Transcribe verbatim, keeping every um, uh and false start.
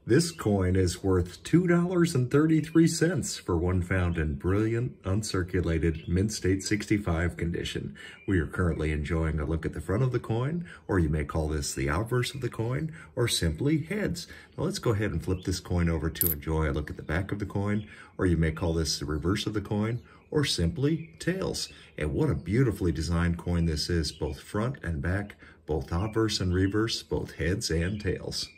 This coin is worth two dollars and thirty-three cents for one found in brilliant, uncirculated, mint state sixty-five condition. We are currently enjoying a look at the front of the coin, or you may call this the obverse of the coin, or simply heads. Now let's go ahead and flip this coin over to enjoy a look at the back of the coin, or you may call this the reverse of the coin, or simply tails. And what a beautifully designed coin this is, both front and back, both obverse and reverse, both heads and tails.